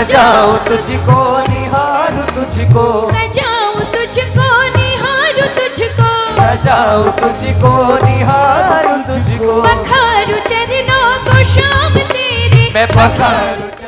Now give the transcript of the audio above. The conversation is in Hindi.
सजाऊं तुझको निहारूं तुझको, सजाऊं तुझको निहारूं तुझको, सजाऊं तुझको निहारूं तुझको, पखारूं चरणों को शाम तेरे, मैं पखारूं